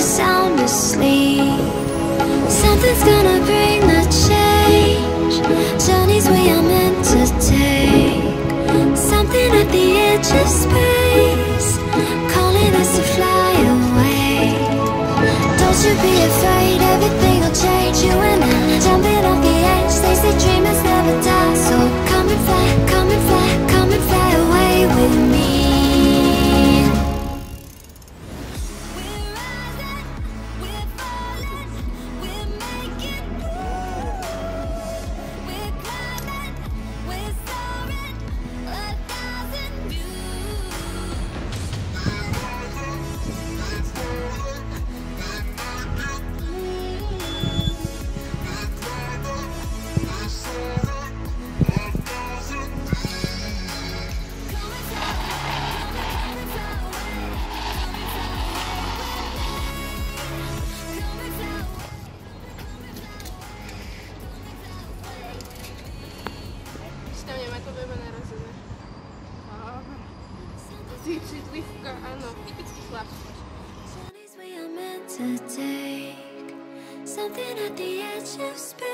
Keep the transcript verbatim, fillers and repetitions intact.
sound asleep. Something's gonna bring the change. Journeys we are meant to take. Something at the edge of space, calling us to fly away. Don't you be afraid, everything will change. You and I, jumping off the edge. They say dreamers never die, so come and fly, come and fly, come and fly away with me. Citliwka, áno, typický chlapčík. To take something at the edge of space.